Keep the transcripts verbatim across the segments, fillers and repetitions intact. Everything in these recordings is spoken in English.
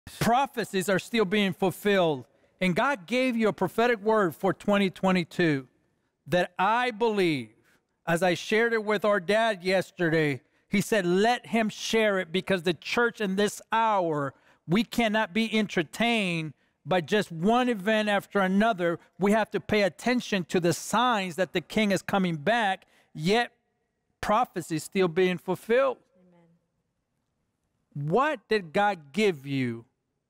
Prophecies are still being fulfilled. And God gave you a prophetic word for twenty twenty-two that I believe, as I shared it with our dad yesterday, he said, let him share it, because the church in this hour, we cannot be entertained by just one event after another. We have to pay attention to the signs that the King is coming back, yet prophecy is still being fulfilled. Amen. What did God give you?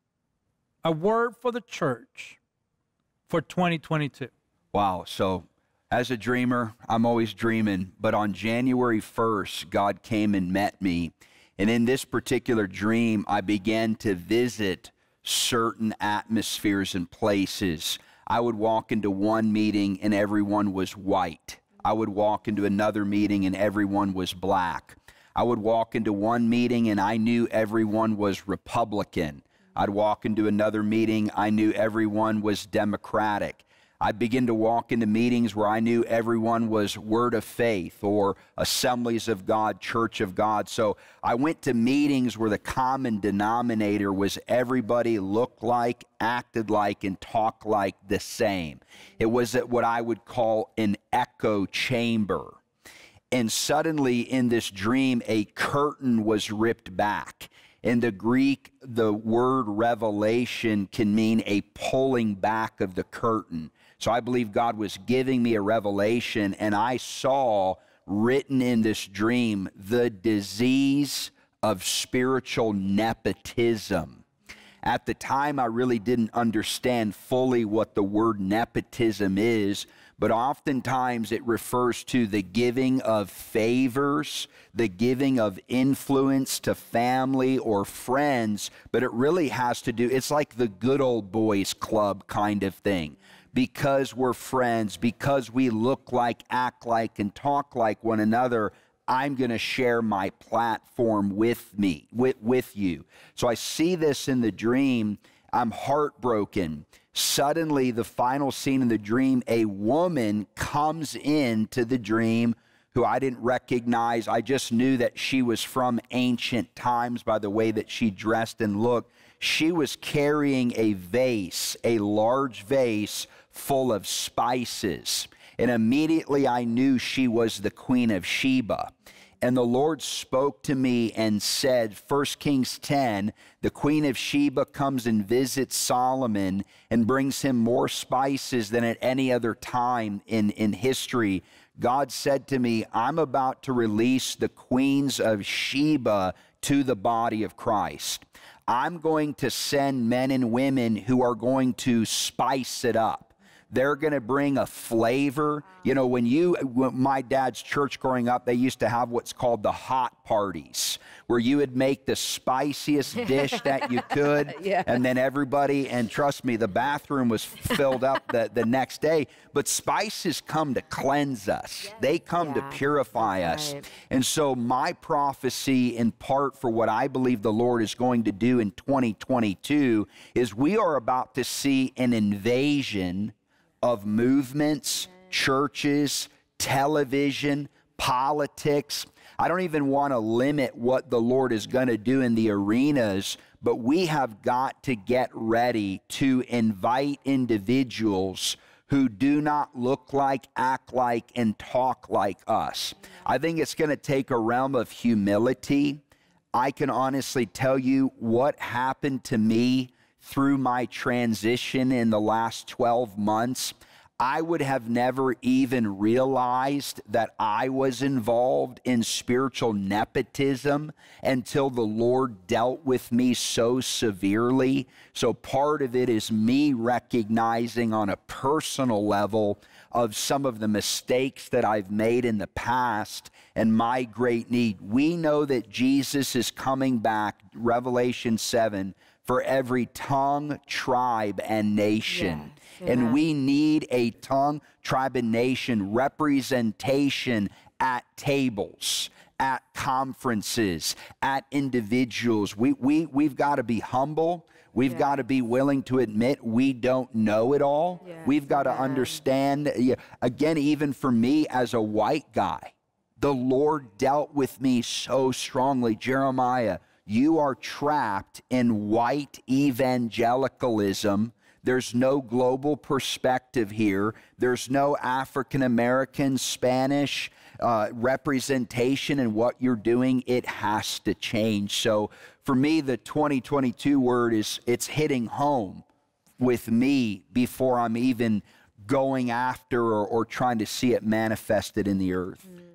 A word for the church for twenty twenty-two. Wow. So as a dreamer, I'm always dreaming. But on January first, God came and met me. And in this particular dream, I began to visit certain atmospheres and places. I would walk into one meeting and everyone was white. I would walk into another meeting and everyone was black. I would walk into one meeting and I knew everyone was Republican. I'd walk into another meeting, I knew everyone was Democratic. I'd begin to walk into meetings where I knew everyone was Word of Faith or Assemblies of God, Church of God. So I went to meetings where the common denominator was everybody looked like, acted like, and talked like the same. It was what I would call an echo chamber. And suddenly in this dream, a curtain was ripped back. In the Greek, the word revelation can mean a pulling back of the curtain. So I believe God was giving me a revelation, and I saw written in this dream the disease of spiritual nepotism. At the time, I really didn't understand fully what the word nepotism is, but oftentimes it refers to the giving of favors, the giving of influence to family or friends, but it really has to do, it's like the good old boys club kind of thing. Because we're friends, because we look like, act like, and talk like one another, I'm going to share my platform with me, with, with you. So I see this in the dream. I'm heartbroken. Suddenly, the final scene in the dream, a woman comes into the dream who I didn't recognize. I just knew that she was from ancient times by the way that she dressed and looked. She was carrying a vase, a large vase full of spices. And immediately I knew she was the Queen of Sheba. And the Lord spoke to me and said, First Kings ten, the Queen of Sheba comes and visits Solomon and brings him more spices than at any other time in, in history. God said to me, I'm about to release the queens of Sheba to the body of Christ. I'm going to send men and women who are going to spice it up. They're going to bring a flavor. You know, when you, when my dad's church growing up, they used to have what's called the hot parties, where you would make the spiciest dish that you could, yeah. And then everybody, and trust me, the bathroom was filled up the, the next day. But spices come to cleanse us. Yes. They come yeah. to purify us. Right. And so my prophecy, in part for what I believe the Lord is going to do in twenty twenty-two, is we are about to see an invasion of movements, churches, television, politics. I don't even want to limit what the Lord is going to do in the arenas, but we have got to get ready to invite individuals who do not look like, act like, and talk like us. I think it's going to take a realm of humility. I can honestly tell you what happened to me through my transition in the last twelve months. I would have never even realized that I was involved in spiritual nepotism until the Lord dealt with me so severely. So part of it is me recognizing on a personal level of some of the mistakes that I've made in the past and my great need. We know that Jesus is coming back, Revelation seven, for every tongue, tribe, and nation. Yes, and we need a tongue, tribe, and nation representation at tables, at conferences, at individuals. We, we, we've got to be humble. We've yeah. got to be willing to admit we don't know it all. Yes, we've got to understand, again, even for me as a white guy, the Lord dealt with me so strongly. Jeremiah, You are trapped in white evangelicalism. There's no global perspective here. There's no African American, Spanish uh, representation in what you're doing. It has to change. So for me, the twenty twenty-two word is, it's hitting home with me before I'm even going after or, or trying to see it manifested in the earth. Mm.